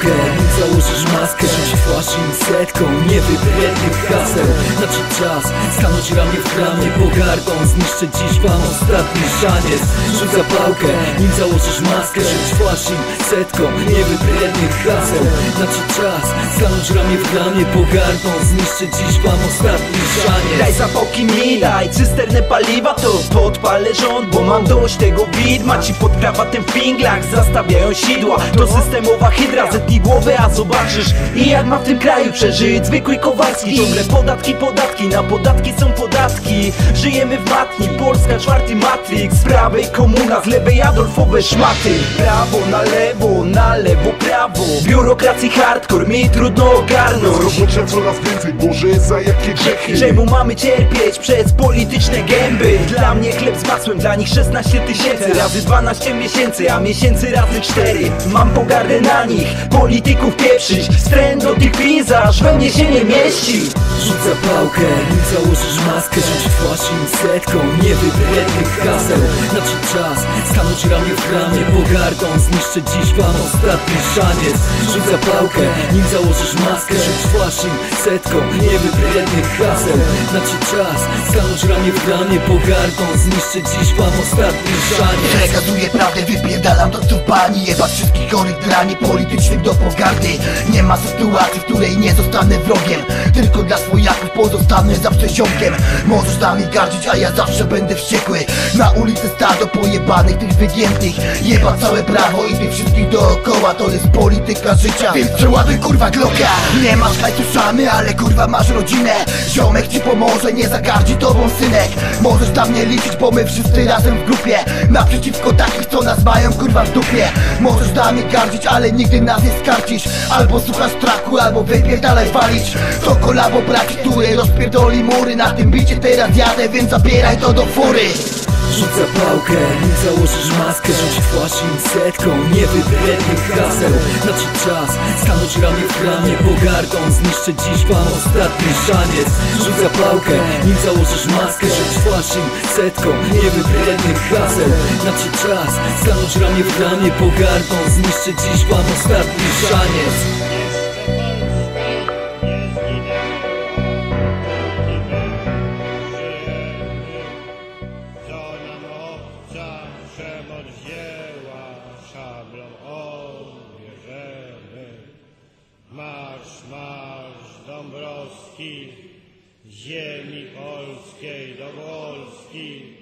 pałkę, nim założysz maskę, rzuć twarz im setką niewybrednych haseł. Nadszedł czas stanąć ramię w ramię, pogardą zniszczę dziś wam ostatni szaniec. Rzuć zapałkę, nim założysz maskę, rzuć twarz im setką niewybrednych haseł. Nadszedł czas stanąć ramię w ramię, pogardą zniszczę dziś wam ostatni szaniec. Daj zapałki mi, daj cysternę paliwa, to podpalę rząd, bo mam dość tego widma. Ci pod krawatem w pinglach zastawiają sidła, to systemowa hydra, zetnij głowę, a zobaczysz i jak ma w tym kraju przeżyć zwykły Kowalski. Ciągle podatki, podatki, na podatki są podatki. Żyjemy w matni, Polska czwarty Matrix. Z prawej komuna, z lewej Adolfowe szmaty. Prawo na lewo, prawo. Biurokracji hardcore, mi trudno ogarnąć. Robocia coraz więcej, Boże, za jakie grzechy? Czemu mamy cierpieć przez polityczne gęby? Dla mnie chleb z masłem, dla nich 16 tysięcy razy 12 miesięcy, a miesięcy razy 4. Mam pogardę na nich, polityków pieprzyć. Wstręt do tych pizarz we mnie się nie mieści. Rzuć zapałkę, nim założysz maskę, rzuć twarz im setką niewybrednych haseł. Nadszedł czas stanąć ramię w ramię, pogardą zniszczę dziś wam ostatni szaniec. Rzuć zapałkę, nim założysz maskę, rzuć twarz im setką niewybrednych haseł. Nadszedł czas stanąć ramię w ramię, pogardą zniszczę dziś wam ostatni szaniec. Przekazuję prawdę, wypierdalam to co w bani. Jebać wszystkich chorych drani politycznych do pogardy. Nie ma sytuacji, w której nie zostanę wrogiem. Tylko dla swojaków pozostanę zawsze ziomkiem. Możesz nami gardzić, a ja zawsze będę wściekły. Na ulicy stado pojebanych, tych wygiętych. Jeba całe prawo i tych wszystkich dookoła. To jest polityka życia, więc przeładuj kurwa Glocka. Nie masz hajsu szamy, ale kurwa masz rodzinę. Ziomek ci pomoże, nie zagardzi tobą synek. Możesz na mnie liczyć, bo my wszyscy razem w grupie. Naprzeciwko takich, co nas mają kurwa w dupie. Możesz nami gardzić, ale nigdy nas nie skarcisz. Albo słuchasz traku, albo wypierdalaj walić. To kolabo braki, które rozpierdoli mury. Na tym bicie teraz jadę, więc zabieraj to do fury. Rzuć zapałkę, nim założysz maskę, rzuć twarz im setką niewybrednych haseł. Nadszedł czas stanąć ramię w ramię, pogardą zniszczę dziś wam ostatni szaniec. Rzuć zapałkę, nim założysz maskę, rzuć twarz im setką niewybrednych haseł. Nadszedł czas stanąć ramię w ramię, pogardą zniszczę dziś wam ostatni szaniec. Przemoc wzięła, szablą odbierzemy. Marsz, marsz Dąbrowski, ziemi polskiej do Polski.